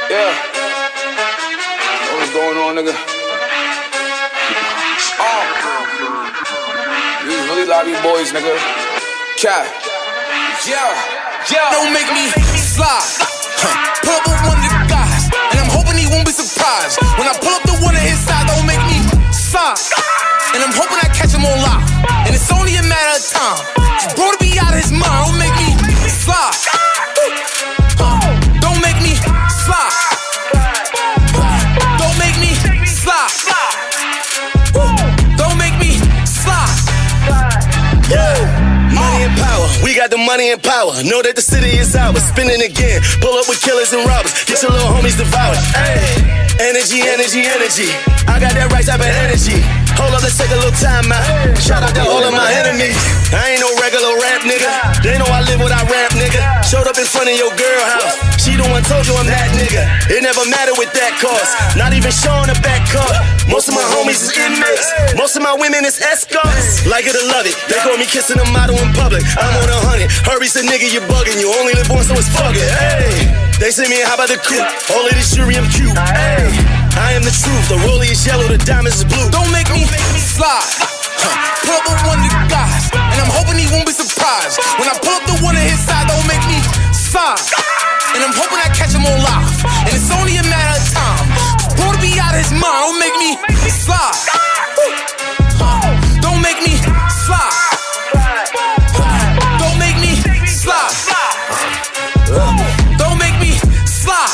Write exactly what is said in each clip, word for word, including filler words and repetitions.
Yeah. What's going on, nigga? Oh. These really lobby boys, nigga. Cat. Yeah. Yeah. Don't make me slide. Huh. Pull up with one of the guys, and I'm hoping he won't be surprised when I pull up the one on his side. Don't make me slide. And I'm hoping I catch him on live, and it's only a matter of time. He's bro to be out of his mind. Don't make me slide. Huh. Don't make me slide. Don't make me slide. Don't make me slide. Money and power, we got the money and power. Know that the city is ours. Spinning again, pull up with killers and robbers. Get your little homies devoured. Ay. Energy, energy, energy. I got that right type of energy. Hold up, let's take a little time out. Shout out to all of my enemies. I ain't no regular rap nigga. They know I live what I rap, nigga. Showed up in front of your girl house. She the one told you I'm that nigga. It never mattered with that cost. Not even showing a back car. Most of my homies is inmates. Most of my women is escorts. Like it or love it. They call me kissing a model in public. I'm on a hundred. Hurry's a nigga, you bugging. You only live once, so it's fuck it. Hey. They say me, how about the coupe? All of this jewelry, I'm cute. Hey. I am the truth. The rollie is yellow, the diamonds is blue. Don't make me slide. Huh. Pull up with one of the guys, and I'm hoping he won't be surprised when I pull up the one on his side. Don't make me slide. And I'm hoping I catch him on live, and it's only a matter of time. Bro to be out of his mind. Don't make me slide. Huh. Don't make me slide. Don't make me slide. Don't make me slide.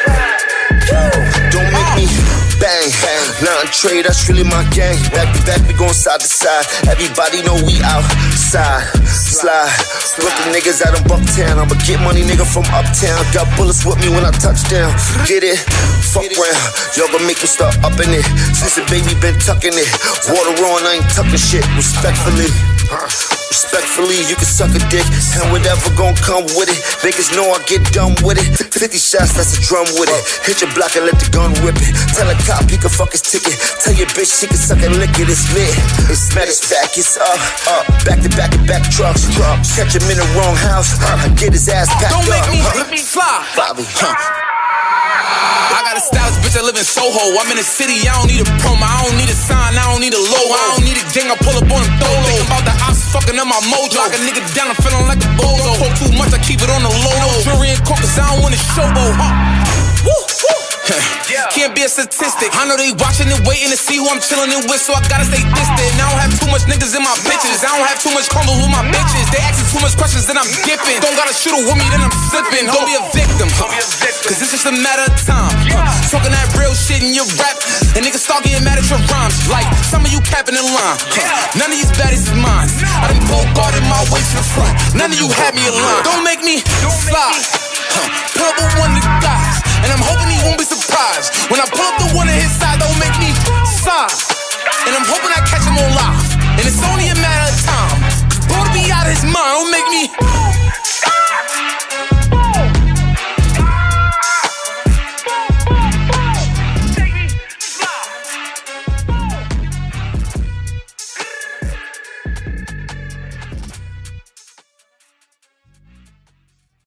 Don't make me bang, bang. Nah, trade, that's really my gang. Back to back, we gon' side to side. Everybody know we outside. Slide. Brooklyn niggas out in Bucktown. I'ma get money, nigga, from uptown. Got bullets with me when I touch down. Get it? Fuck round. Y'all gon' make me start upping it. Since the baby been tucking it. Water on, I ain't tucking shit. Respectfully. Respectfully, you can suck a dick, and whatever gon' come with it. Niggas know I get done with it. Fifty shots, that's a drum with it. Hit your block and let the gun whip it. Tell a cop he can fuck his ticket. Tell your bitch she can suck and lick it. It's lit. It's matter of fact, it's up, up. Back to back to back trucks, trucks. Catch him in the wrong house. I get his ass packed Don't up. make me huh. fly. Bobby, huh? I got a stylish bitch, I live in Soho. I'm in the city, I don't need a promo. I don't need a sign, I don't need a logo. I don't need a gang, I pull up on them dolo. Thinking about the ops fucking up my mojo. Lock a nigga down, I'm feeling like a bozo. Talk too much, I keep it on the low. No jewelry and coke, cause I don't want to showboat. Huh? Woo, woo. Can't be a statistic. I know they watching and waiting to see who I'm chilling in with, so I gotta stay distant. I don't have too much niggas in my bitches. I don't have too much combos with my bitches. They asking too much questions, then I'm dipping. Don't gotta shoot her with me, then I'm slipping. Don't be a victim, huh? Cause it's just a matter of time. Huh? Talking that real shit in your rap, and niggas start getting mad at your rhymes. Like some of you capping in line. Huh? None of these baddies is mine. I done pulled guarded my way to the front. None of you had me aligned. Don't make me slide. Huh. Pull up with one of the guys, and I'm hoping he won't be surprised when I pull up the one on his side. Don't make me slide. And I'm hoping I catch him on live, and it's only a matter of time. Bro to be out of his mind. Don't make me